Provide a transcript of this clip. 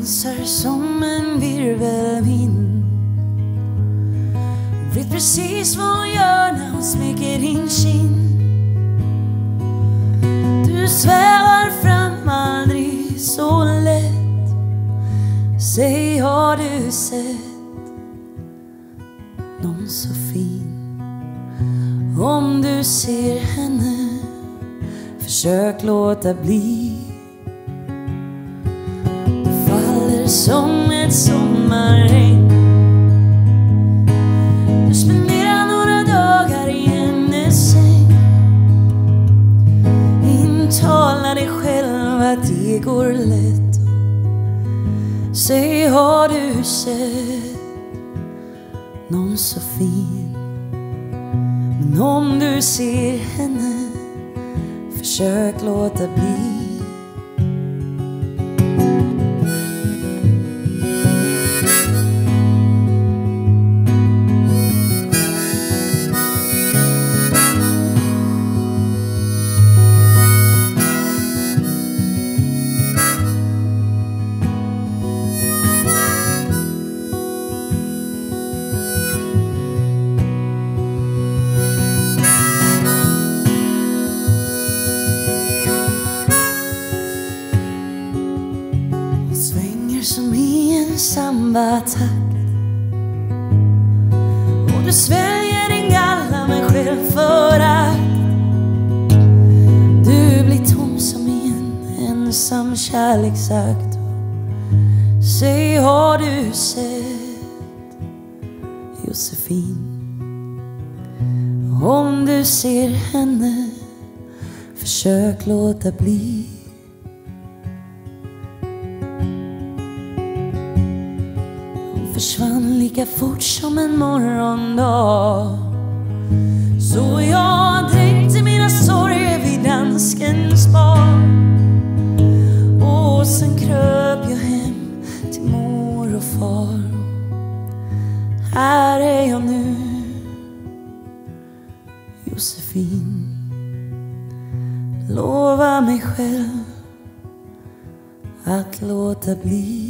dansar som en virvelvind. Vet precis vad hon gör när hon smeker din kind. Du svävar fram aldrig så lätt. Säg, har du sett någon så fin? Om du ser henne, försök låta bli. Du faller som ett sommarregn. Du spenderar några dagar i hennes säng. Intala dig själv att det går lätt. Säg, har du sett någon så fin? Men om du ser henne, försök låta bli. Som i en samba-takt, och du sväljer din galla med självförakt. Du blir tom som i en ensam kärleksakt. Säg, har du sett Josefin? Om du ser henne, försök låta bli. Försvann lika fort som en morgondag. Så jag dränkte mina sorger vid danskens bar. Och sen kröp jag hem till mor och far. Här är jag nu, Josefin. Lova mig själv att låta bli.